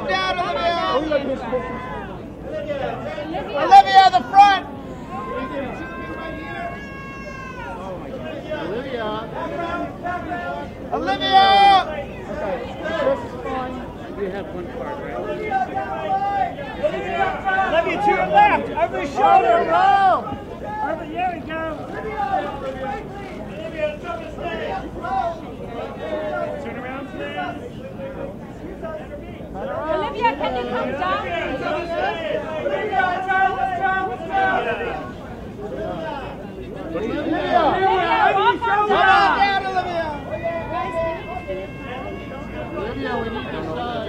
Come down, Olivia. Olivia, the front. Olivia. Olivia. Okay, the dress is fine. We have one part, right? Olivia, to your left, over your shoulder. Over, there we go. Olivia, turn around, please. Olivia, can you come down? Olivia, turn. Olivia, come on down, Olivia. Olivia, we need your side.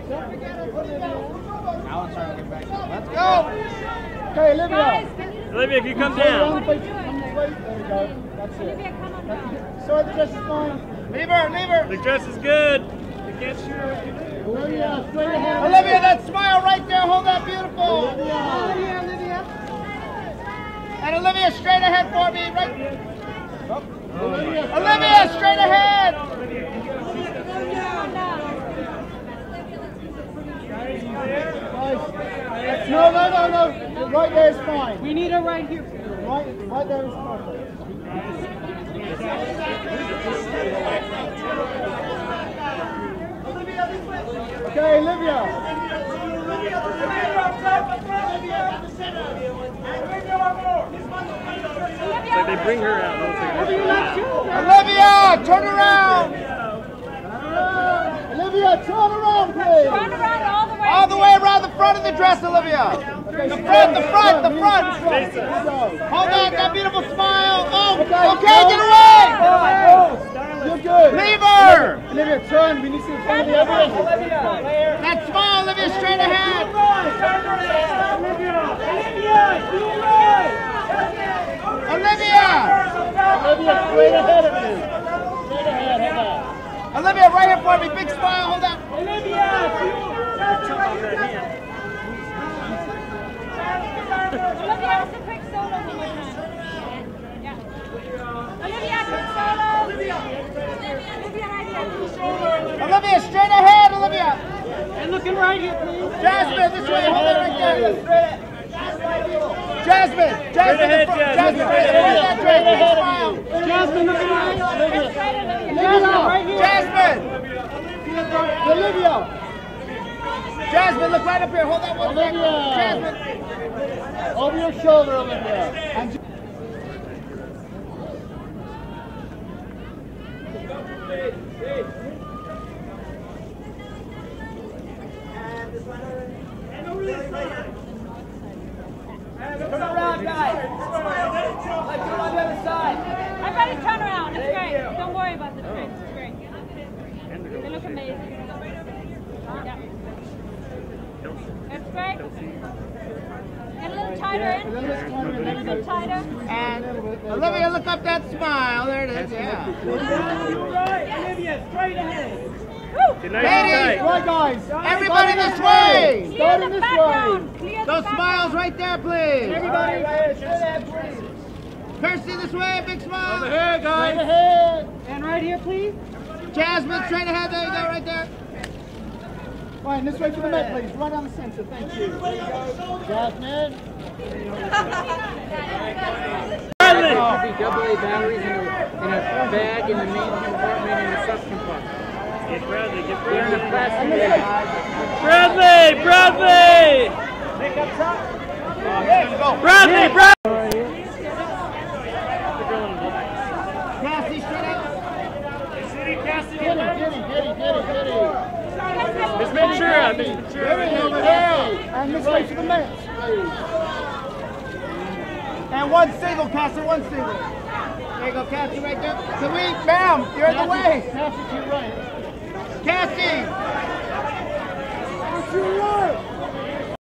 Let's go. Okay, Olivia. Olivia, if you come Turn around, down. face come this way. There we go. That's it. Olivia, come on down. Sorry, the dress is fine. Leave her, leave her. The dress is good. You can't shoot her. Olivia, straight ahead. Olivia, that smile right there. Hold that beautiful. Olivia. And Olivia, straight ahead for me. Right. Olivia, Olivia, straight ahead. No. Right there is fine. We need her right here. Right there is perfect. Okay, Olivia. So they bring her out. Olivia, turn around. Olivia, turn around, please. Turn around All the way around the front of the dress, Olivia. The front. Hold on, that beautiful smile. Oh, okay, get away. You're good. Leave her. Olivia, turn. We need to see the front of the other. That smile, Olivia, straight ahead. Olivia. Olivia, straight ahead of you. Straight ahead, hold on. Olivia, right here for me. Big smile, hold on. Olivia, just a quick solo one more time. Yeah. Olivia, quick solo. Olivia, right here. Olivia, straight ahead, Olivia. And looking right here, please. Jasmine, this way, hold it right there. Jasmine, Straight ahead, Jasmine, right there, big smile. Jasmine, looking right. Olivia, Jasmine, Olivia. Jasmine, look right up here, hold that one second. Olivia. Jasmine. Over your shoulder, Olivia. And Turn around, guys. Let's do it on the other side. Everybody turn around. It's great. Don't worry about the tricks. It's great. They look amazing. Yeah. That's great. Get a little tighter in. A little tighter. And Olivia, look up that smile. There it is, yeah. Olivia, straight ahead. Good night, Ladies, right, guys. everybody this way. Clear Start the in this background. way. Clear the Those background. smiles right there, please. Everybody, straight ahead, please. Kirsty, this way, big smile. Over here, Straight guys. ahead. And right here, please. Jasmine, straight ahead. There you go, right there. Fine, this way to the Met, please. Right down the center. Thank you. Jasmine. Bradley. Be AA batteries in a bag in the main compartment and the sub compartment. Get Bradley, get They're in a Bradley. plastic bag. Bradley! Bradley! Cassie, straight up. Get it. Miss Ventura, Miss Get Ventura. it over there. And this way to the Met, please. And one single, Cassie, one single. There you go, Cassie, right there. Can we, bam, you're in the way. Cassie to your right. Cassie. To your right.